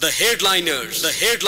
The headliners.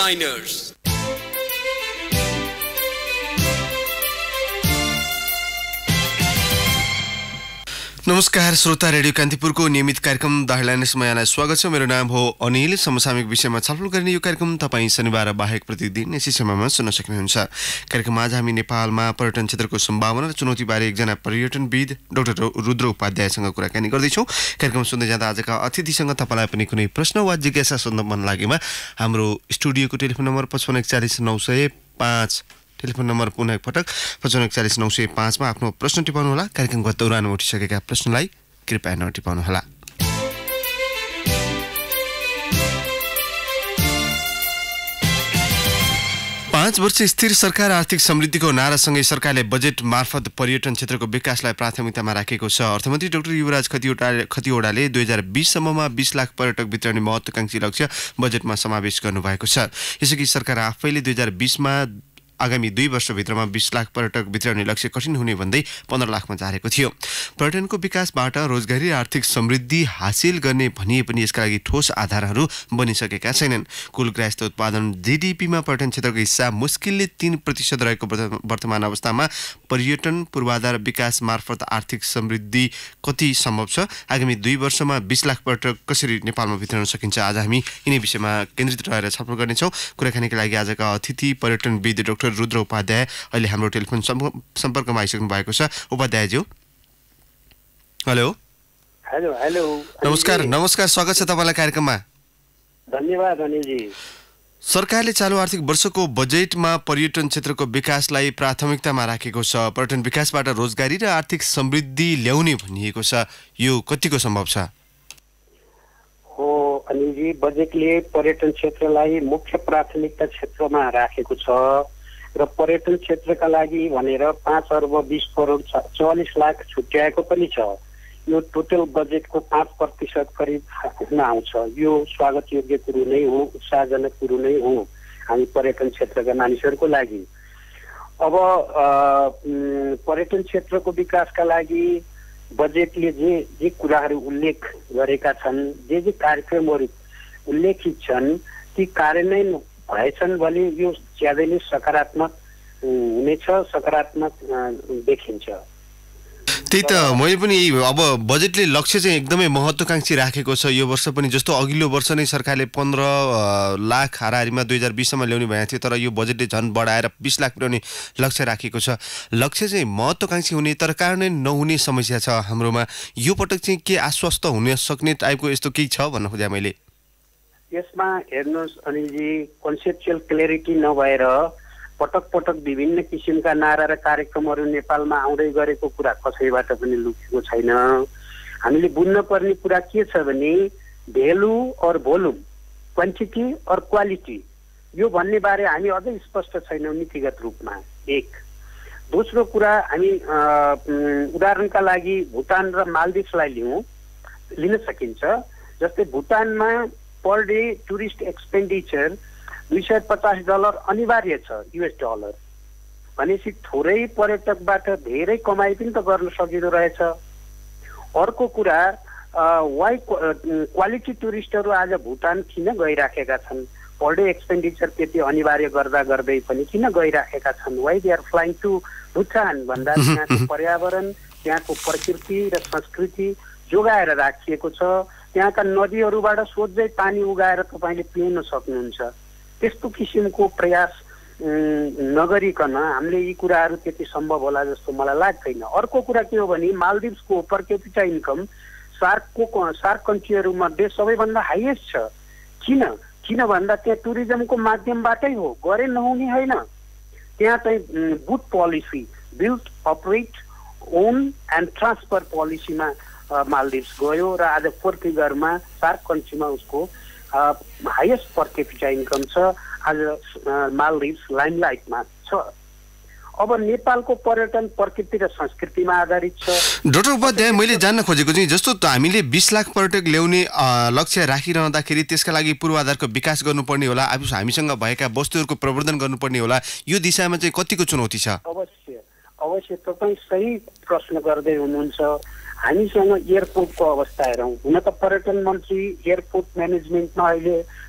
नमस्कार श्रोता radio कान्तिपुरको नियमित कार्यक्रम द हेडलाइन्समा यहाँलाई स्वागत छ। मेरो नाम हो अनिल। समसामयिक विषयमा छलफल गर्ने यो कार्यक्रम तपाईँ शनिबार बाहेक प्रतिदिन यसै समयमा सुन्न सक्नुहुन्छ। कार्यक्रममा आज हामी नेपालमा पर्यटन क्षेत्रको सम्भावना र चुनौतीबारे एकजना पर्यटनविद डाक्टर रुद्र उपाध्यायसँग कुराकानी गर्दैछौँ। कार्यक्रम सुन्दै जाँदा आजका अतिथिसँग तपाईँलाई पनि कुनै प्रश्न वा जिज्ञासा सोध्न मन लागेमा हाम्रो स्टुडियोको टेलिफोन नम्बर 5541400905, टेलिफोन नम्बर पुनः एकपटक 5541400905 मा आफ्नो प्रश्न टिपाउनुहोला। कार्यक्रमको दौरानमा उठिसकेका प्रश्नलाई कृपया नटिपाउनुहोला। पाँच वर्ष स्थिर सरकार आर्थिक समृद्धिको नारासँगै सरकारले बजेट मार्फत पर्यटन क्षेत्रको विकासलाई प्राथमिकतामा राखेको छ। अर्थमन्त्री डाक्टर युवराज खतिवडाले 2020 सम्ममा 20 लाख पर्यटक वितरण महत्त्वाकांक्षी लक्ष्य बजेटमा समावेश गर्नुभएको छ। यसअघि सरकार आफैले 2020 मा आगामी 2 वर्षभित्रमा 20 लाख पर्यटक वितरण लक्ष्य कठिन हुने भन्दै 15 लाखमा झारेको थियो। पर्यटनको विकासबाट रोजगारी र आर्थिक समृद्धि हासिल गर्ने भनिए पनि यसका लागि ठोस आधारहरू बनिसकेका छैनन्। कुल गृहस्थ उत्पादन जीडीपीमा पर्यटन क्षेत्रको हिस्सा मुस्किलले 3% रहेको वर्तमान अवस्थामा पर्यटन पूर्वाधार विकास मार्फत आर्थिक समृद्धि कति सम्भव छ? आगामी 2 वर्षमा 20 लाख पर्यटक कसरी नेपालमा वितरण सकिन्छ? आज हामी यिनै विषयमा केन्द्रित रहेर छलफल गर्नेछौँ। कुराकानीका लागि आजका अतिथि पर्यटनविद डाक्टर रुद्र उपाध्याय अहिले हाम्रो टेलिफोन सम्पर्कमा आइसक्नु भएको छ। उपाध्यायज्यू, हेलो। नमस्कार, स्वागत छ तपाईँलाई कार्यक्रममा। धन्यवाद अनिलजी। सरकारले चालु आर्थिक वर्षको बजेटमा पर्यटन क्षेत्रको विकासलाई प्राथमिकतामा राखेको छ। पर्यटन विकासबाट रोजगारी र आर्थिक समृद्धि ल्याउने भनिएको छ। यो कतिको सम्भव छ? हो अनिलजी, बजेटले पर्यटन क्षेत्रलाई मुख्य प्राथमिकता क्षेत्रमा राखेको छ र पर्यटन क्षेत्रका लागि भनेर 5 अर्ब 20 करोड 44 लाख छुट्याएको पनि छ। यो टोटल बजेटको 5% करिब हुन आउँछ। यो स्वागत योग्य कुरो नै हो, उत्साहजनक कुरो नै हो हामी पर्यटन क्षेत्रका मानिसहरूको लागि। अब पर्यटन क्षेत्रको विकासका लागि बजेटले जे कुराहरू उल्लेख गरेका छन्, जे कार्यक्रमहरू उल्लेखित छन्, ती कार्यान्वयन भएछन् भने यो ज्यादै नै सकारात्मक हुनेछ, सकारात्मक देखिन्छ। त्यही त मैले पनि अब बजेटले लक्ष्य चाहिँ एकदमै महत्त्वाकांक्षी राखेको छ। यो वर्ष पनि जस्तो अघिल्लो वर्ष नै सरकारले 15 लाख हाराहारीमा 2020 सम्म ल्याउने भएको थियो, तर यो बजेटले झन् बढाएर 20 लाख पुर्याउने लक्ष्य राखेको छ। लक्ष्य चाहिँ महत्त्वाकांक्षी हुने तर कार्यान्वयन नहुने समस्या छ हाम्रोमा। यो पटक चाहिँ के आश्वस्त हुन सक्ने टाइपको यस्तो केही छ भन्न खोजेँ मैले? यसमा हेर्नुहोस् अनिलजी, कन्सेप्चुअल क्ल्यारिटी नभएर पटक विभिन्न किसिमका नारा र कार्यक्रमहरू नेपालमा आउँदै गरेको कुरा कसैबाट पनि लुकेको छैन। हामीले बुझ्न पर्ने कुरा के छ भने भेल्यु और भोल्युम, क्वान्टिटी और क्वालिटी, यो भन्ने बारे हामी अझै स्पष्ट छैनौँ नीतिगत रूपमा। एक दोस्रो कुरा, हामी उदाहरणका लागि भुटान र मालदिभ्सलाई लिन सकिन्छ। जस्तै भुटानमा पर डे टुरिस्ट एक्सपेन्डिचर $250 अनिवार्य छ, US डलर। भनेपछि थोरै पर्यटकबाट धेरै कमाइ पनि त गर्न सकिँदो रहेछ। अर्को कुरा, वाइ क्वालिटी टुरिस्टहरू आज भुटान किन गइराखेका छन्? पर डे एक्सपेन्डिचर त्यति अनिवार्य गर्दै पनि किन गइराखेका छन्? Why they are flying to Bhutan भन्दा त्यहाँको पर्यावरण, त्यहाँको प्रकृति र संस्कृति जोगाएर राखिएको छ। त्यहाँका नदीहरूबाट सोझै पानी उगाएर तपाईँले पिउन सक्नुहुन्छ। त्यस्तो किसिमको प्रयास नगरिकन हामीले यी कुराहरू त्यति सम्भव होला जस्तो मलाई लाग्दैन। अर्को कुरा के हो भने मालदिभ्सको पर क्यापिटा इन्कम सार्क कन्ट्रीहरूमध्ये सबैभन्दा हाइएस्ट छ। किन भन्दा त्यहाँ टुरिज्मको माध्यमबाटै हो, गरे नहुने होइन। त्यहाँ चाहिँ good policy, build, operate, own and transfer पोलिसीमा मालदिभ्स गयो र आज 4 फिगरमा सार्क कन्ट्रीमा उसको हाइएस्ट पर क्यापिटा इन्कम छ। आज मालदिभ्स लाइमलाइटमा छ। अब नेपालको पर्यटन प्रकृति र संस्कृतिमा आधारित छ। डाक्टर उपाध्याय, मैले जान्न खोजेको चाहिँ जस्तो हामीले 20 लाख पर्यटक ल्याउने लक्ष्य राखिरहँदाखेरि त्यसका लागि पूर्वाधारको विकास गर्नुपर्ने होला, हामीसँग भएका वस्तुहरूको प्रवर्धन गर्नुपर्ने होला। यो दिशामा चाहिँ कतिको चुनौती छ? अवश्य तपाईँ सही प्रश्न गर्दै हुनुहुन्छ। हामीसँग एयरपोर्टको अवस्था हेरौँ। हुन त पर्यटन मन्त्री एयरपोर्ट म्यानेजमेन्टमा अहिले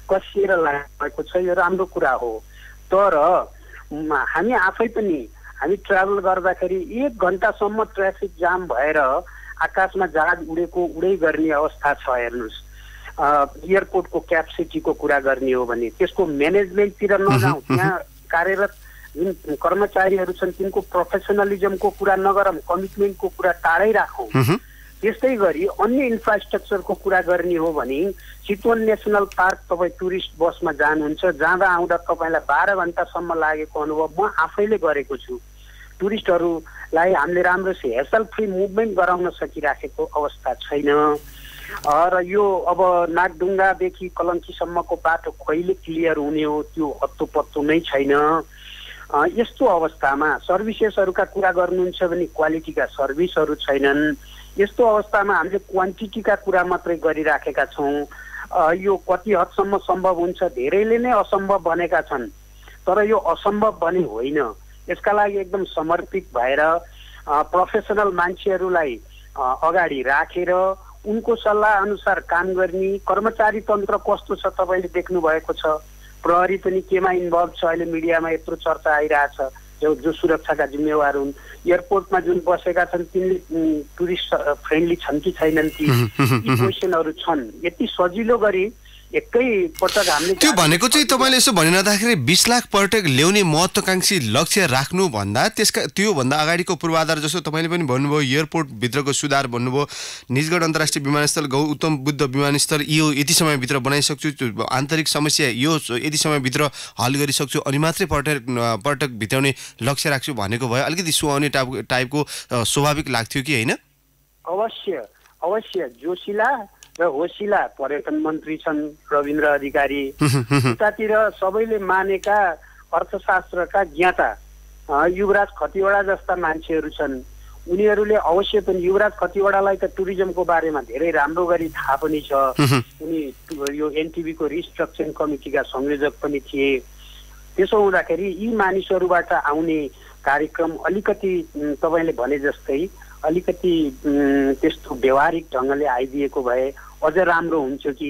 कसिएर लागेको छ, यो राम्रो कुरा हो। तर हामी आफै पनि हामी ट्राभल गर्दाखेरि 1 घण्टासम्म ट्राफिक जाम भएर आकाशमा जहाज उडै गर्ने अवस्था छ। हेर्नुहोस्, एयरपोर्टको क्यापेसिटीको कुरा गर्ने हो भने त्यसको म्यानेजमेन्टतिर नजाउँ, त्यहाँ कार्यरत जुन कर्मचारीहरू छन् तिनको प्रोफेसनलिजमको कुरा नगरौँ, कमिटमेन्टको कुरा टाढै राखौँ। त्यस्तै गरी अन्य इन्फ्रास्ट्रक्चरको कुरा गर्ने हो भने चितवन नेसनल पार्क तपाईँ टुरिस्ट बसमा जानुहुन्छ, जाँदा आउँदा तपाईँलाई 12 घण्टासम्म लागेको अनुभव म आफैले गरेको छु। टुरिस्टहरूलाई हामीले राम्रो हेसल फ्री मुभमेन्ट गराउन सकिराखेको अवस्था छैन। र यो अब नागढुङ्गादेखि कलङ्कीसम्मको बाटो कहिले क्लियर हुने हो त्यो हत्तो पत्तो नै छैन। यस्तो अवस्थामा सर्भिसेसहरूका कुरा गर्नुहुन्छ भने क्वालिटीका सर्भिसहरू छैनन्। यस्तो अवस्थामा हामीले क्वान्टिटीका कुरा मात्रै गरिराखेका छौँ। यो कति हदसम्म सम्भव हुन्छ, धेरैले नै असम्भव भनेका छन्, तर यो असम्भव भने होइन। यसका लागि एकदम समर्पित भएर प्रोफेसनल मान्छेहरूलाई अगाडि राखेर उनको सल्लाह अनुसार काम गर्ने कर्मचारी तन्त्र कस्तो छ तपाईँले देख्नु भएको छ। प्रहरी पनि केमा इन्भल्भ छ, अहिले मिडियामा यत्रो चर्चा आइरहेछ, जो सुरक्षाका जिम्मेवार हुन्। एयरपोर्टमा जुन बसेका छन् तिनले टुरिस्ट फ्रेन्डली छन् कि छैनन्, ती क्वेसनहरू छन्। यति सजिलो गरी एकै पटक हामीले त्यो भनेको चाहिँ तपाईँले यसो भनिरहँदाखेरि 20 लाख पर्यटक ल्याउने महत्त्वाकांक्षी लक्ष्य राख्नु भन्दा त्यो भन्दा अगाडिको पूर्वाधार जस्तो तपाईँले पनि भन्नुभयो, एयरपोर्ट भित्रको सुधार भन्नुभयो, निजगढ अन्तर्राष्ट्रिय विमानस्थल, गौतम बुद्ध विमानस्थल यो यति समयभित्र बनाइसक्छु, आन्तरिक समस्या यो यति समयभित्र हल गरिसक्छु अनि मात्रै पर्यटक भित्राउने लक्ष्य राख्छु भनेको भए अलिकति सुहाउने टाइपको स्वाभाविक लाग्थ्यो कि होइन? अवश्य जोशिला र होशिला पर्यटन मन्त्री छन् रविन्द्र अधिकारी, उतातिर सबैले मानेका अर्थशास्त्रका ज्ञाता युवराज खतिवडा जस्ता मान्छेहरू छन्। उनीहरूले अवश्य पनि युवराज खतिवडालाई त टुरिज्मको बारेमा धेरै राम्रो गरी थाहा पनि छ। उनी यो एनटिभीको रिस्ट्रक्चरिङ कमिटीका संयोजक पनि थिए। त्यसो हुँदाखेरि यी मानिसहरूबाट आउने कार्यक्रम अलिकति तपाईँले भने जस्तै अलिकति त्यस्तो व्यवहारिक ढङ्गले आइदिएको भए अझ राम्रो हुन्छ कि।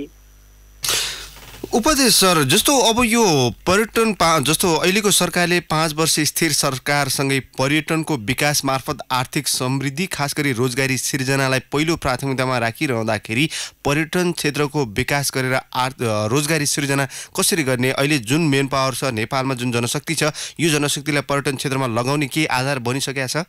उपदेश सर, जस्तो अब यो पर्यटन जस्तो अहिलेको सरकारले 5 वर्ष स्थिर सरकारसँगै पर्यटनको विकास मार्फत आर्थिक समृद्धि खास गरी रोजगारी सिर्जनालाई पहिलो प्राथमिकतामा राखिरहँदाखेरि पर्यटन क्षेत्रको विकास गरेर रोजगारी सिर्जना कसरी गर्ने, अहिले जुन मेन पावर छ नेपालमा, जुन जनशक्ति छ, यो जनशक्तिलाई पर्यटन क्षेत्रमा लगाउने के आधार बनिसकेको छ?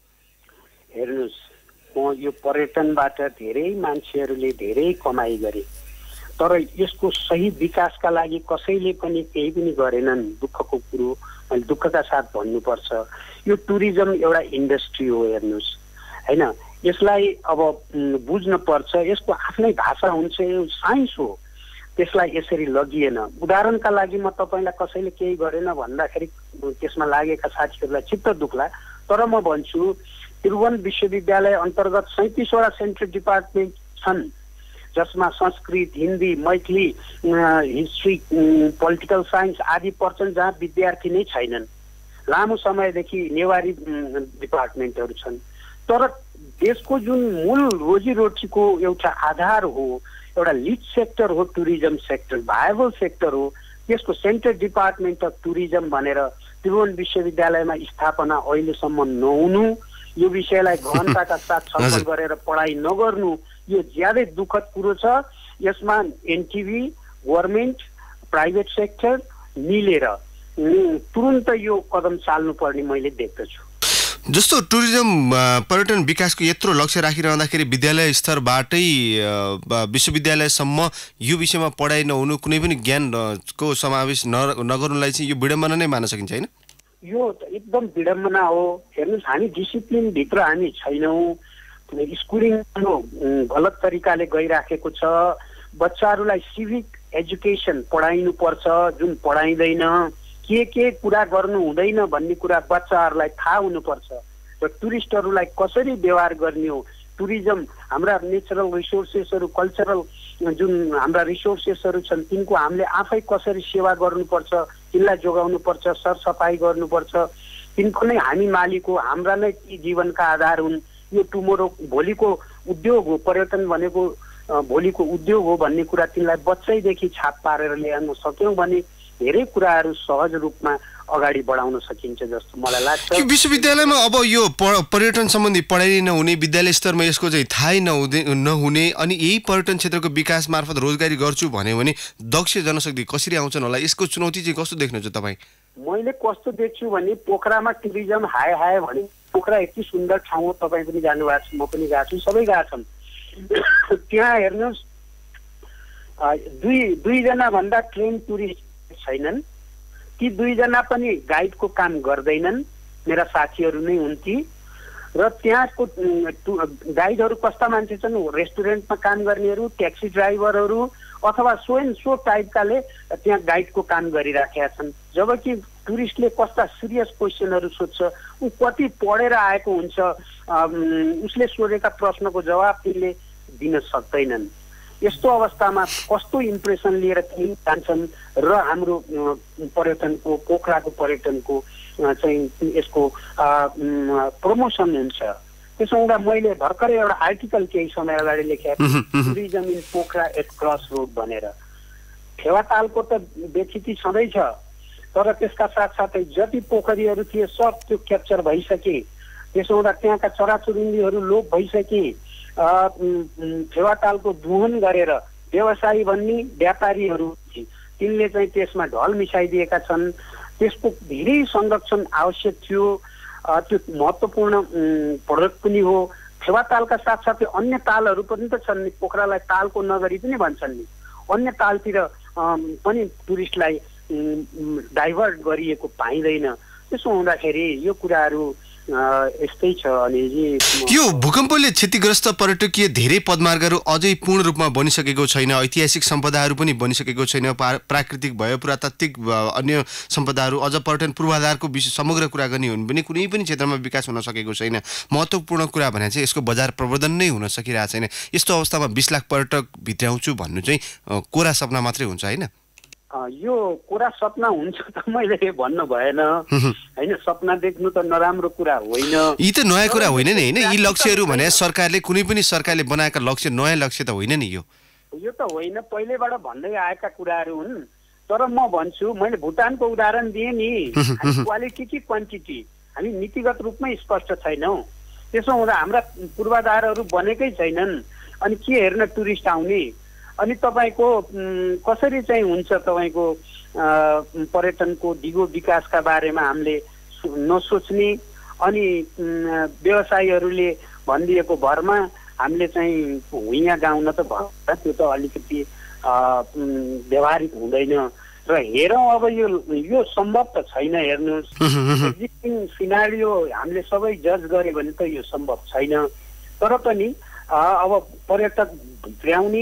हेर्नुहोस्, यो पर्यटनबाट धेरै मान्छेहरूले धेरै कमाइ गरे, तर यसको सही विकासका लागि कसैले पनि केही पनि गरेनन्। दुःखको कुरो, मैले दुःखका साथ भन्नुपर्छ। यो टुरिज्म एउटा इन्डस्ट्री हो, हेर्नुहोस् होइन, यसलाई अब बुझ्न पर्छ। यसको आफ्नै भाषा हुन्छ, यो साइन्स हो, त्यसलाई यसरी लगिएन। उदाहरणका लागि म तपाईँलाई कसैले केही गरेन भन्दाखेरि त्यसमा लागेका साथीहरूलाई चित्त दुख्ला, तर म भन्छु त्रिभुवन विश्वविद्यालय अन्तर्गत 37वटा सेन्ट्रल डिपार्टमेन्ट छन्, जसमा Sanskrit, Hindi, Maithili, history, political science आदि पर्छन्, जहाँ विद्यार्थी नै छैनन्। लामो समयदेखि नेवारी डिपार्टमेन्टहरू छन्। तर देशको जुन मूल रोजीरोटीको एउटा आधार हो, एउटा लिड सेक्टर हो टुरिज्म सेक्टर, भायबल सेक्टर हो, त्यसको सेन्ट्रल डिपार्टमेन्ट अफ टुरिज्म भनेर त्रिभुवन विश्वविद्यालयमा स्थापना अहिलेसम्म नहुनु, यो विषयलाई गहनताका साथ छलफल गरेर पढाइ नगर्नु, यो ज्यादै दुःखद कुरो छ। यसमा एनटिभी, गभर्मेन्ट, प्राइभेट सेक्टर मिलेर तुरुन्त यो कदम चाल्नुपर्ने मैले देख्दछु। जस्तो टुरिज्म पर्यटन विकासको यत्रो लक्ष्य राखिरहँदाखेरि विद्यालय स्तरबाटै विश्वविद्यालयसम्म यो विषयमा पढाइ नहुनु, कुनै पनि ज्ञानको समावेश नगर्नुलाई चाहिँ यो विडम्बना नै मान्न सकिन्छ होइन? यो एकदम विडम्बना हो। हेर्नुहोस्, हामी डिसिप्लिनभित्र हामी छैनौँ। स्कुलिङ गलत तरिकाले गइराखेको छ। बच्चाहरूलाई सिभिक एजुकेसन पढाइनु पर्छ, जुन पढाइँदैन। के कुरा गर्नु हुँदैन भन्ने कुरा बच्चाहरूलाई थाहा हुनुपर्छ। र टुरिस्टहरूलाई कसरी व्यवहार गर्ने हो, टुरिज्म हाम्रा नेचरल रिसोर्सेसहरू, कल्चरल जुन हाम्रा रिसोर्सेसहरू छन् तिनको हामीले आफै कसरी सेवा गर्नुपर्छ, तिनलाई जोगाउनुपर्छ, सरसफाइ गर्नुपर्छ। तिनको नै हामी मालिक हो, हाम्रा नै ती जीवनका आधार हुन्। यो टुमोरो भोलिको उद्योग हो। पर्यटन भनेको भोलिको उद्योग हो भन्ने कुरा तिनलाई बच्चैदेखि छाप पारेर ल्याउन सक्यौँ भने धेरै कुराहरू सहज रूपमा अगाडि बढाउन सकिन्छ जस्तो मलाई लाग्छ। विश्वविद्यालयमा अब यो पर्यटन सम्बन्धी पढाइ नहुने, विद्यालय स्तरमा यसको चाहिँ थाहै नहुने अनि यही पर्यटन क्षेत्रको विकास मार्फत रोजगारी गर्छु भन्यो भने दक्ष जनशक्ति कसरी आउँछन् होला? यसको चुनौती चाहिँ कस्तो देख्नुहुन्छ तपाईँ? मैले कस्तो देख्छु भने पोखरामा टुरिज्म हाय हाय भने पोखरा यति सुन्दर ठाउँ हो, तपाईँ पनि जानुभएको छ, म पनि गएको छु, सबै गएको छन्। त्यहाँ हेर्नुहोस् दुईजना भन्दा ट्रेन टुरिस्ट छैनन्, ती दुईजना पनि गाइडको काम गर्दैनन्, मेरा साथीहरू नै हुन् ती। र त्यहाँको गाइडहरू कस्ता मान्छे छन्? रेस्टुरेन्टमा काम गर्नेहरू, ट्याक्सी ड्राइभरहरू अथवा स्वयं सो टाइपकाले त्यहाँ गाइडको काम गरिराखेका छन्। जबकि टुरिस्टले कस्ता सिरियस क्वेसनहरू सोध्छ, ऊ कति पढेर आएको हुन्छ, उसले सोधेका प्रश्नको जवाब तिनले दिन सक्दैनन्। यस्तो अवस्थामा कस्तो इम्प्रेसन लिएर ती जान्छन् र हाम्रो पर्यटनको, पोखराको पर्यटनको चाहिँ यसको प्रमोसन हुन्छ। त्यसो हुँदा मैले भर्खरै एउटा आर्टिकल केही समय अगाडि लेखेको tourism in Pokhara at cross road भनेर। फेवातालको त बेचिती छँदैछ, तर त्यसका साथसाथै जति पोखरीहरू थिए सब त्यो क्याप्चर भइसके। त्यसो हुँदा त्यहाँका चराचुरुङ्गीहरू लोप भइसके। फेवातालको दोहन गरेर व्यवसायी भन्ने व्यापारीहरू तिनले चाहिँ त्यसमा ढल मिसाइदिएका छन्। त्यसको धेरै संरक्षण आवश्यक थियो। त्यो महत्त्वपूर्ण प्रोडक्ट पनि हो। फेवातालका साथसाथै अन्य तालहरू पनि त छन् नि, पोखरालाई तालको नगरी पनि भन्छन् नि। अन्य तालतिर पनि टुरिस्टलाई डाइभर्ट गरिएको पाइँदैन। त्यसो हुँदाखेरि यो कुराहरू यस्तै छ। अनि यो भूकम्पले क्षतिग्रस्त पर्यटकीय धेरै पदमार्गहरू अझै पूर्ण रूपमा बनिसकेको छैन, ऐतिहासिक सम्पदाहरू पनि बनिसकेको छैन, प्राकृतिक भयो, पुरातात्विक अन्य सम्पदाहरू, अझ पर्यटन पूर्वाधारको समग्र कुरा गर्ने हो भने कुनै पनि क्षेत्रमा विकास हुन सकेको छैन। महत्त्वपूर्ण कुरा भने चाहिँ यसको बजार प्रवर्धन नै हुन सकिरहेको छैन। यस्तो अवस्थामा 20 लाख पर्यटक भित्राउँछु भन्नु चाहिँ कोरा सपना मात्रै हुन्छ होइन? यो कोरा सपना हुन्छ त मैले भन्नु भएन होइन। सपना देख्नु त नराम्रो कुरा होइन। यी त नयाँ कुरा होइन नि होइन? यी लक्ष्यहरू भने सरकारले, कुनै पनि सरकारले बनाएका लक्ष्य नयाँ लक्ष्य त होइन नि यो त होइन, पहिलेबाट भन्दै आएका कुराहरू हुन्। तर म भन्छु, मैले भुटानको उदाहरण दिएँ नि, क्वालिटी कि क्वान्टिटी हामी नीतिगत रूपमै स्पष्ट छैनौँ। त्यसो हुँदा हाम्रा पूर्वाधारहरू बनेकै छैनन्। अनि के हेर्न टुरिस्ट आउने? अनि तपाईँको कसरी चाहिँ हुन्छ तपाईँको पर्यटनको दिगो विकासका बारेमा हामीले नसोच्ने, अनि व्यवसायीहरूले भनिदिएको भरमा हामीले चाहिँ हुइया गाउन त भन्छ, त्यो त अलिकति व्यवहारिक हुँदैन। र हेरौँ अब यो सम्भव त छैन। हेर्नुहोस्, एक्जिस्टिङ सिनारियो हामीले सबै जज गऱ्यो भने त यो सम्भव छैन। तर पनि अब पर्यटक भित्राउने,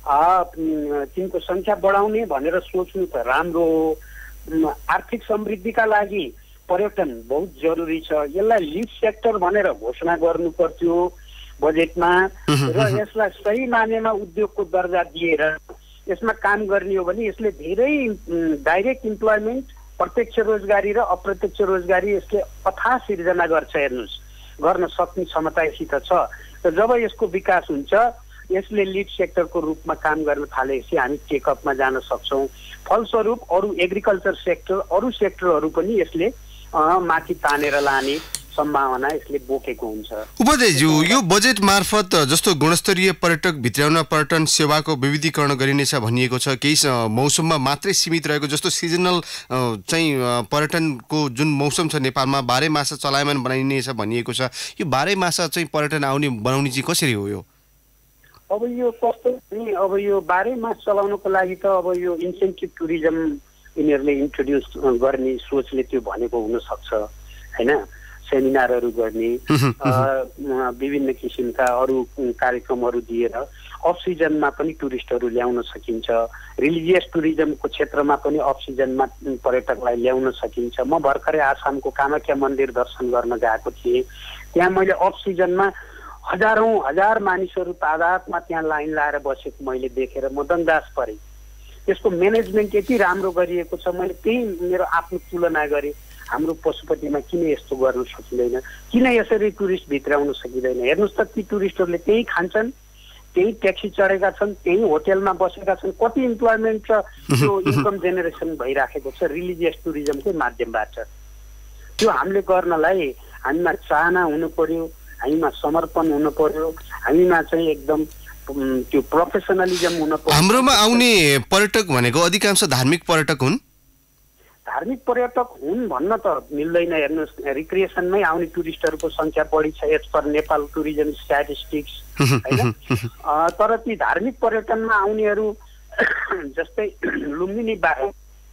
तिनको संख्या बढाउने भनेर सोच्नु त राम्रो हो। आर्थिक समृद्धिका लागि पर्यटन बहुत जरुरी छ। यसलाई लिड सेक्टर भनेर घोषणा गर्नु पर्थ्यो बजेटमा, र यसलाई सही मानेमा उद्योगको दर्जा दिएर यसमा काम गर्ने हो भने यसले धेरै डाइरेक्ट इम्प्लोइमेन्ट, प्रत्यक्ष रोजगारी र अप्रत्यक्ष रोजगारी यसले अथाह सिर्जना गर्छ। हेर्नुहोस्, गर्न सक्ने क्षमतासित छ। र जब यसको विकास हुन्छ, यसले लिड सेक्टरको रूपमा काम गर्न थालेपछि हामी टेकअपमा जान सक्छौँ। फलस्वरूप अरू एग्रिकल्चर सेक्टर, अरू सेक्टरहरू पनि यसले माथि तानेर लाने सम्भावना यसले बोकेको हुन्छ। उपाध्यायज्यू, यो बजेट मार्फत जस्तो गुणस्तरीय पर्यटक भित्राउन पर्यटन सेवाको विविधीकरण गरिनेछ भनिएको छ। केही मौसममा मात्रै सीमित रहेको, जस्तो सिजनल चाहिँ पर्यटनको जुन मौसम छ नेपालमा, 12 मास चलायमान बनाइनेछ भनिएको छ। यो 12 मास चाहिँ पर्यटन बनाउने चाहिँ कसरी हो यो? अब यो कस्तो नि, अब यो 12 मास चलाउनको लागि त अब यो इन्सेन्टिभ टुरिज्म यिनीहरूले इन्ट्रोड्युस गर्ने सोचले त्यो भनेको हुनसक्छ होइन। सेमिनारहरू गर्ने, विभिन्न किसिमका अरू कार्यक्रमहरू दिएर अफ सिजनमा पनि टुरिस्टहरू ल्याउन सकिन्छ। रिलिजियस टुरिज्मको क्षेत्रमा पनि अफ सिजनमा पर्यटकलाई ल्याउन सकिन्छ। म भर्खरै आसामको कामाख्या मन्दिर दर्शन गर्न गएको थिएँ। त्यहाँ मैले अफ सिजनमा हजार मानिसहरू तादादमा त्यहाँ लाइन लाएर बसेको मैले देखेर म दङ्गास परेँ। त्यसको म्यानेजमेन्ट यति राम्रो गरिएको छ। मैले त्यही मेरो आफ्नो तुलना गरेँ, हाम्रो पशुपतिमा किन यस्तो गर्न सकिँदैन, किन यसरी टुरिस्ट भित्राउन सकिँदैन। हेर्नुहोस् त, ती टुरिस्टहरूले त्यही खान्छन्, त्यही ट्याक्सी चढेका छन्, त्यही होटेलमा बसेका छन्, कति इम्प्लोइमेन्ट छ, त्यो इन्कम जेनेरेसन भइराखेको छ रिलिजियस टुरिज्मकै माध्यमबाट। त्यो हामीले गर्नलाई हामीमा चाहना हुनु पर्यो, हामीमा समर्पण हुनु पर्यो, हामीमा चाहिँ एकदम त्यो प्रोफेसनलिजम हुनु पर्यो। हाम्रोमा आउने पर्यटक भनेको अधिकांश धार्मिक पर्यटक हुन्। धार्मिक पर्यटक हुन् भन्न त मिल्दैन। हेर्नुहोस्, रिक्रिएसनमै आउने टुरिस्टहरूको सङ्ख्या बढी छ as per Nepal tourism statistics, होइन? तर ती धार्मिक पर्यटनमा आउनेहरू जस्तै लुम्बिनी बाहेक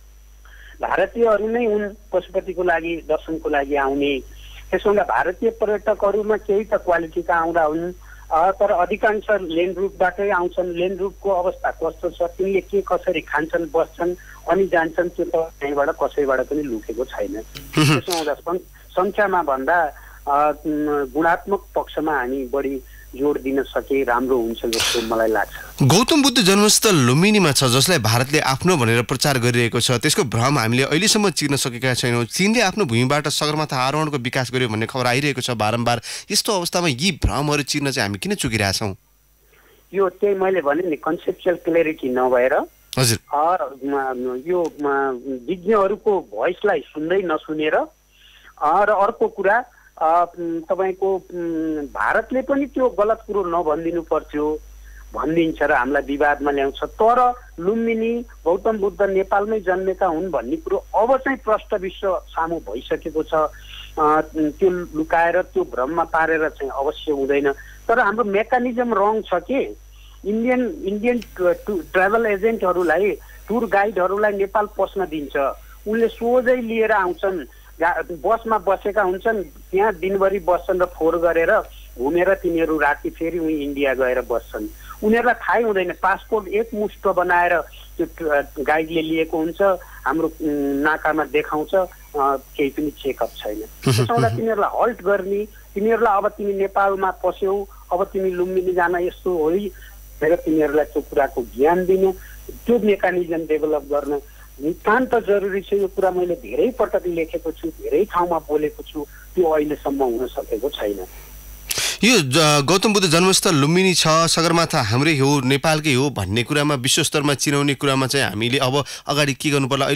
भारतीयहरू नै हुन् पशुपतिको लागि दर्शनको लागि आउने। त्यसो हुँदा भारतीय पर्यटकहरूमा केही त क्वालिटीका आउँदा हुन्, तर अधिकांश लेन्ड रुटबाटै आउँछन्। लेन्ड रुटको अवस्था कस्तो छ, तिनले के कसरी खान्छन् बस्छन् अनि जान्छन्, त्यो त त्यहीँबाट कसैबाट पनि लुकेको छैन। त्यसो हुँदा सङ्ख्यामा भन्दा गुणात्मक पक्षमा हामी बढी जोड दिन सके राम्रो हुन्छ जस्तो मलाई लाग्छ। गौतम बुद्ध जन्मस्थल लुम्बिनीमा छ, जसलाई भारतले आफ्नो भनेर प्रचार गरिरहेको छ। त्यसको भ्रम हामीले अहिलेसम्म चिर्न सकेका छैनौँ। चीनले आफ्नो भूमिबाट सगरमाथा आरोहणको विकास गर्यो भन्ने खबर आइरहेको छ बारम्बार। यस्तो अवस्थामा यी भ्रमहरू चिर्न चाहिँ हामी किन चुकिरहेछौँ? यो त्यही मैले भने नि, कन्सेप्चुअल क्ल्यारिटी नभएर। हजुर, यो विज्ञहरूको भोइसलाई सुन्दै नसुनेर। र अर्को कुरा, तपाईँको भारतले पनि त्यो गलत कुरो नभनिदिनु पर्थ्यो, भनिदिन्छ र हामीलाई विवादमा ल्याउँछ। तर लुम्बिनी गौतम बुद्ध नेपालमै जन्मेका हुन् भन्ने कुरो अब चाहिँ प्रष्ट विश्व सामु भइसकेको छ। त्यो लुकाएर त्यो भ्रममा पारेर चाहिँ अवश्य हुँदैन। तर हाम्रो मेकानिजम रङ छ कि इन्डियन ट्राभल एजेन्टहरूलाई, टुर गाइडहरूलाई नेपाल पस्न दिन्छ। उनले सोझै लिएर आउँछन्, बसमा बसेका हुन्छन्, त्यहाँ दिनभरि बस्छन् र फोहोर गरेर घुमेर तिनीहरू राति फेरि उही इन्डिया गएर बस्छन्। उनीहरूलाई थाहै हुँदैन। पासपोर्ट एक मुष्ट बनाएर त्यो गाइडले लिएको हुन्छ, हाम्रो नाकामा देखाउँछ, केही पनि चेकअप छैन। त्यसो हुँदा तिनीहरूलाई हल्ट गर्ने, तिनीहरूलाई अब तिमी नेपालमा पस्यौ, अब तिमी लुम्बिनी जान यस्तो हो भनेर तिनीहरूलाई त्यो कुराको ज्ञान दिनु, त्यो मेकानिजम डेभलप गर्न नितान्त जरुरी छ। यो कुरा मैले धेरै पटक लेखेको छु, धेरै ठाउँमा बोलेको छु, त्यो अहिलेसम्म हुन सकेको छैन। यो गौतम बुद्ध जन्मस्थल लुम्बिनी छ, सगरमाथा हाम्रै हो, नेपालकै हो भन्ने कुरामा विश्वस्तरमा चिनाउने कुरामा चाहिँ हामीले अब अगाडि के गर्नु पर्ला?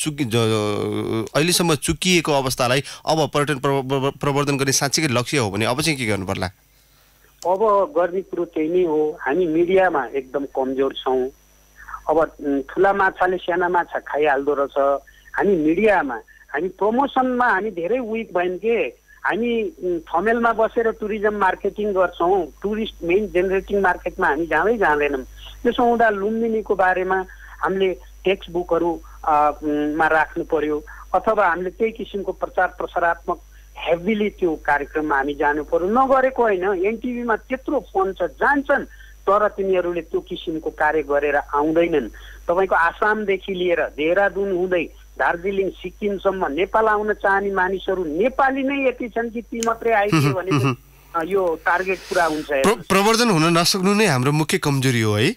अहिलेसम्म चुकिएको अवस्थालाई अब पर्यटन प्रवर्धन गर्ने साँच्चीकै लक्ष्य हो भने अब चाहिँ के गर्नु पर्ला? अब गर्ने कुरो त्यही नै हो। हामी मिडियामा एकदम कमजोर छौँ। अब ठुला माछाले साना माछा खाइहाल्दो रहेछ। हामी मिडियामा, हामी प्रमोसनमा हामी धेरै विक भयौँ कि हामी थमेलमा बसेर टुरिज्म मार्केटिङ गर्छौँ, टुरिस्ट मेन जेनेरेटिङ मार्केटमा हामी जाँदैनौँ। त्यसो हुँदा लुम्बिनीको बारेमा हामीले टेक्स्ट बुकहरूमा राख्नु पर्यो, अथवा हामीले त्यही किसिमको प्रचार प्रसारात्मक हेभिली त्यो कार्यक्रममा हामी जानु पर्यो। नगरेको होइन, एनटिभीमा त्यत्रो फोन छ, जान्छन्, तर तिनीहरूले त्यो किसिमको कार्य गरेर आउँदैनन्। तपाईँको आसामदेखि लिएर देहरादुन हुँदै दार्जिलिङ सिक्किमसम्म नेपाल आउन चाहने मानिसहरू नेपाली नै यति छन् कि ती मात्रै आइदियो भने यो टार्गेट पुरा हुन्छ। प्रवर्धन हुन नसक्नु नै हाम्रो मुख्य कमजोरी हो है?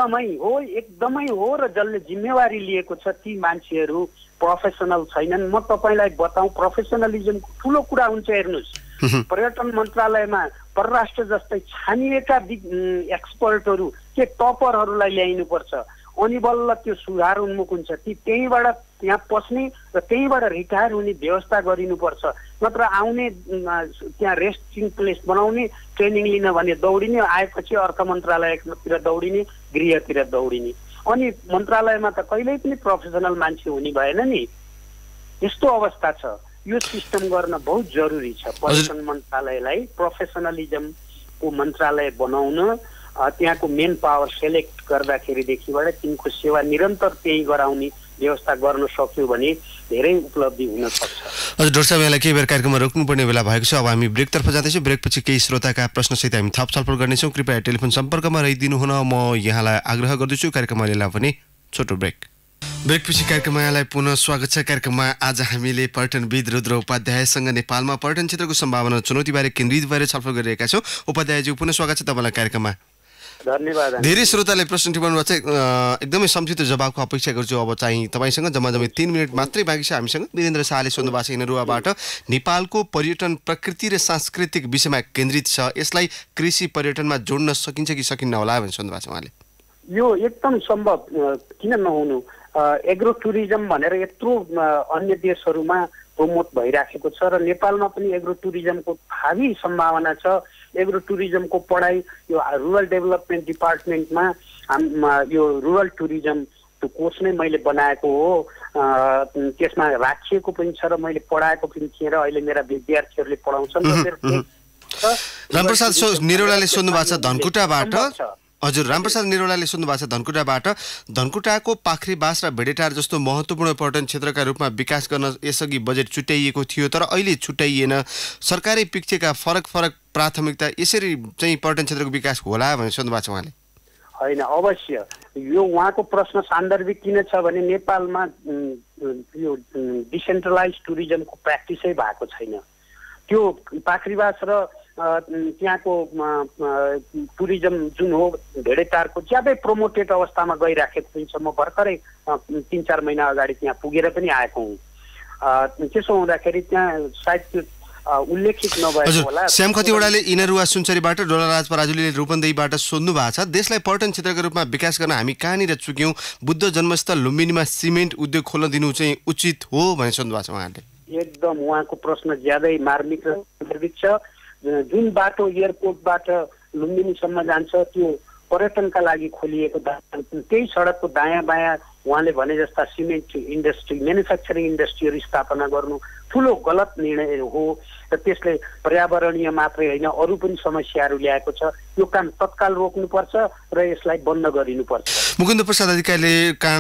एकदमै हो। र जसले जिम्मेवारी लिएको छ ती मान्छेहरू प्रोफेसनल छैनन्। म तपाईँलाई बताउँ, प्रोफेसनलिजमको ठुलो कुरा हुन्छ। हेर्नुहोस्, पर्यटन मन्त्रालयमा परराष्ट्र जस्तै छानिएका एक्सपर्टहरू के टपरहरूलाई ल्याइनुपर्छ, अनि बल्ल त्यो सुधार उन्मुख हुन्छ। त्यहीँबाट त्यहाँ पस्ने र त्यहीँबाट रिटायर हुने व्यवस्था गरिनुपर्छ। नत्र आउने त्यहाँ रेस्टिङ प्लेस बनाउने, ट्रेनिङ लिन भने दौडिने, आएपछि अर्को मन्त्रालयतिर दौडिने, गृहतिर दौडिने। अनि मन्त्रालयमा त कहिल्यै पनि प्रोफेसनल मान्छे हुने भएन नि। यस्तो अवस्था छ। यो सिस्टम गर्न बहुत जरुरी छ। पर्यटन मन्त्रालयलाई प्रोफेसनलिजमको मन्त्रालय बनाउन, त्यहाँको मेन पावर सेलेक्ट गर्दाखेरिदेखिबाट तिनको सेवा निरन्तर त्यही गराउने व्यवस्था गर्न सक्यो भने धेरै उपलब्धि हुन सक्छ। हजुर डाक्टर साहब, यहाँलाई केही बेर कार्यक्रममा रोक्नुपर्ने बेला भएको छ। अब हामी ब्रेकतर्फ जाँदैछौँ। ब्रेकपछि केही श्रोताका प्रश्नसहित हामी थप छलफल गर्नेछौँ। कृपया टेलिफोन सम्पर्कमा रहिदिनु हुन म यहाँलाई आग्रह गर्दछु। कार्यक्रममा लिएला पनि छोटो ब्रेकपछि कार्यक्रममा यहाँलाई पुनः स्वागत छ। कार्यक्रममा आज हामीले पर्यटनविद रुद्र उपाध्यायसँग नेपालमा पर्यटन क्षेत्रको सम्भावना चुनौतीबारे केन्द्रित भएर छलफल गरिरहेका छौँ। उपाध्यायज्यू, पुनः स्वागत छ तपाईँलाई कार्यक्रममा। धन्यवाद। धेरै श्रोताले प्रश्न टिपाउनु भएको छ, एकदमै संक्षिप्त जवाबको अपेक्षा गर्छु। अब चाहिँ तपाईँसँग जम्मा 3 मिनट मात्रै बाँकी छ। हामीसँग वीरेन्द्र शाहले सोध्नु भएको छ इनरुवाबाट, नेपालको पर्यटन प्रकृति र सांस्कृतिक विषयमा केन्द्रित छ, यसलाई कृषि पर्यटनमा जोड्न सकिन्छ कि सकिन्न होला भनेर सोध्नु भएको छ उहाँले। यो एकदम सम्भव किन नहुनु। एग्रो टुरिज्म भनेर यत्रो अन्य देशहरूमा प्रमोट भइराखेको छ र नेपालमा पनि एग्रो टुरिज्मको भावी सम्भावना छ। एग्रो टुरिज्मको पढाइ यो रुरल डेभलपमेन्ट डिपार्टमेन्टमा यो रुरल टुरिज्म कोर्स नै मैले बनाएको हो, त्यसमा राखिएको पनि छ र मैले पढाएको पनि थिएँ र अहिले मेरा विद्यार्थीहरूले पढाउँछन्। रामप्रसाद निरौलाले सोध्नु भएको छ धनकुटाबाट। हजुर, रामप्रसाद निरौलाले सोध्नु भएको छ धनकुटाबाट, धनकुटाको पाखरीबास र भेडेटार जस्तो महत्त्वपूर्ण पर्यटन क्षेत्रका रूपमा विकास गर्न यसअघि बजेट छुट्याइएको थियो, तर अहिले छुट्याइएन। सरकारी पिक्चेका फरक प्राथमिकता यसरी चाहिँ पर्यटन क्षेत्रको विकास होला भनेर सोध्नु भएको छ उहाँले। होइन, अवश्य यो उहाँको प्रश्न सान्दर्भिक किन छ भने नेपालमा यो डिसेन्ट्रलाइज टुरिज्मको प्र्याक्टिसै भएको छैन। त्यो पाखरीबास र त्यहाँको टुरिज्म जुन हो भेडेटारको ज्यादै प्रोमोटेड अवस्थामा गइराखेको पनि छ। म भर्खरै 3-4 महिना अगाडि त्यहाँ पुगेर पनि आएको हुँ। त्यसो हुँदाखेरि त्यहाँ सायद त्यो उल्लेखित नभएको होला। श्याम खतिवडाले इनरुवा सुनचरीबाट, डोलाराज पराजुलीले रूपन्देहीबाट सोध्नु भएको छ, देशलाई पर्यटन क्षेत्रको रूपमा विकास गर्न हामी कहाँनिर चुक्यौँ? बुद्ध जन्मस्थल लुम्बिनीमा सिमेन्ट उद्योग खोल्न दिनु चाहिँ उचित हो भनेर सोध्नु भएको छ उहाँले। एकदम उहाँको प्रश्न ज्यादै मार्मिक र सान्दर्भिक छ। जुन बाटो एयरपोर्टबाट लुम्बिनीसम्म जान्छ त्यो पर्यटनका लागि खोलिएको, त्यही सडकको दायाँ बायाँ उहाँले भने जस्ता सिमेन्ट इन्डस्ट्री, म्यानुफ्याक्चरिङ इन्डस्ट्रीहरू स्थापना गर्नु ठुलो गलत निर्णय हो र त्यसले पर्यावरणीय मात्रै होइन अरू पनि समस्याहरू ल्याएको छ। यो काम तत्काल रोक्नुपर्छ र यसलाई बन्द गरिनुपर्छ। मुकुन्द प्रसाद अधिकारीले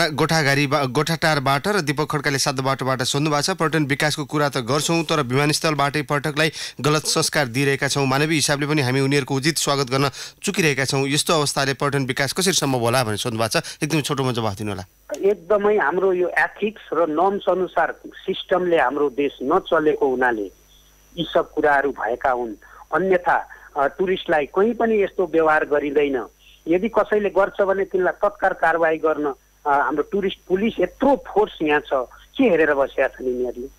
गोठाटारबाट र दीपक खड्काले सातबाटोबाट सोध्नु भएको छ, पर्यटन विकासको कुरा त गर्छौँ तर विमानस्थलबाटै पर्यटकलाई गलत संस्कार दिइरहेका छौँ, मानवीय हिसाबले पनि हामी उनीहरूको उचित स्वागत गर्न चुकिरहेका छौँ, यस्तो अवस्थाले पर्यटन विकास कसरी सम्भव होला भनेर सोध्नु भएको छ। एकदमै छोटोमा जवाफ दिनु होला। एकदमै हाम्रो यो एथिक्स र नर्म्स अनुसार सिस्टमले हाम्रो देश नचलेको हुनाले यी सब कुराहरू भएका हुन्। अन्यथा टुरिस्टलाई कहीँ पनि यस्तो व्यवहार गरिँदैन। यदि कसैले गर्छ भने तिनलाई तत्काल कारवाही गर्न हाम्रो टुरिस्ट पुलिस यत्रो फोर्स यहाँ छ, के हेरेर बसेका छन् यिनीहरूले?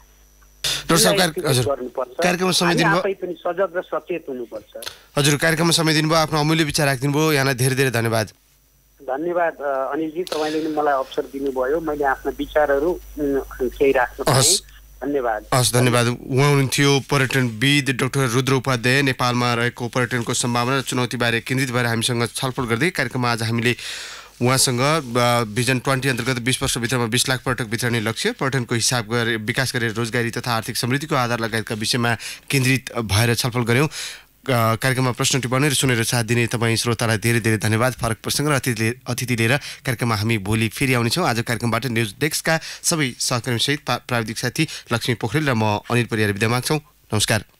कार्यक्रममा समय दिनुभयो, आफै पनि सजग र सचेत हुनुपर्छ। हजुर, कार्यक्रममा समय दिनुभयो, आफ्नो अमूल्य विचार राखिदिनु भयो, यहाँलाई धेरै धेरै धन्यवाद। धन्यवाद अनिलजी, तपाईँले नि मलाई अवसर दिनुभयो, मैले आफ्ना विचारहरू केही राख्न पाएँ। धन्यवाद। हस्, धन्यवाद। उहाँ हुनुहुन्थ्यो पर्यटनविद डाक्टर रुद्र उपाध्याय। नेपालमा रहेको पर्यटनको सम्भावना र चुनौतीबारे केन्द्रित भएर हामीसँग छलफल गर्दै कार्यक्रममा आज हामीले उहाँसँग भिजन 20 अन्तर्गत 20 वर्षभित्रमा 20 लाख पर्यटक भित्रने लक्ष्य, पर्यटनको हिसाब गरेर विकास गरेर रोजगारी तथा आर्थिक समृद्धिको आधार लगायतका विषयमा केन्द्रित भएर छलफल गऱ्यौँ। कार्यक्रममा प्रश्न टिप्पणी र सुनेर साथ दिने तपाईँ श्रोतालाई धेरै धेरै धन्यवाद। फरक प्रसङ्ग र अतिथि लिएर कार्यक्रममा हामी भोलि फेरि आउनेछौँ। आज कार्यक्रमबाट न्युज डेस्कका सबै सहकर्मीसहित प्राविधिक साथी लक्ष्मी पोखरेल र म अनिल परियार बिदा माग्छौँ। नमस्कार।